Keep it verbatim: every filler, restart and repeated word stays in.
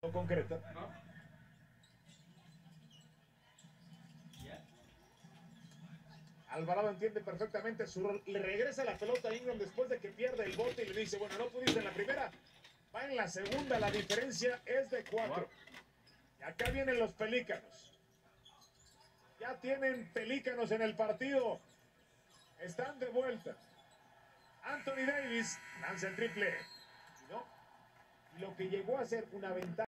no concreta. Alvarado entiende perfectamente su rol. Le regresa la pelota a Ingram después de que pierde el bote y le dice, bueno, no pudiste en la primera, va en la segunda, la diferencia es de cuatro. Y acá vienen los pelícanos. Ya tienen pelícanos en el partido. Están de vuelta. Anthony Davis lanza el triple. ¿No? Lo que llegó a ser una ventaja.